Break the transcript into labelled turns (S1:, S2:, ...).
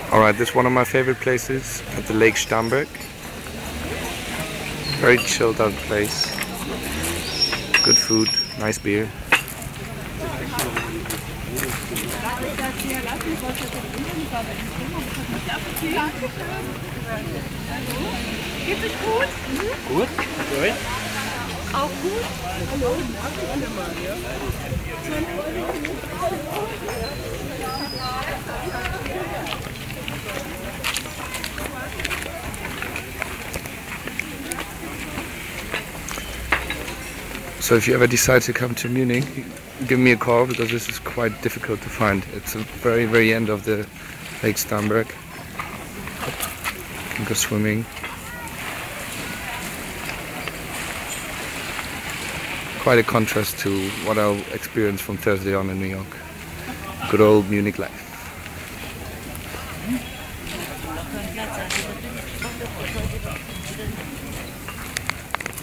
S1: Alright, this is one of my favorite places at the Lake Starnberg. Very chilled out place. Good food, nice beer.
S2: Geht es gut?
S3: Gut? Gut?
S2: Auch gut? Hallo?
S1: So if you ever decide to come to Munich, give me a call because this is quite difficult to find. It's the very, very end of the Lake Starnberg. You can go swimming. Quite a contrast to what I'll experience from Thursday on in New York. Good old Munich life.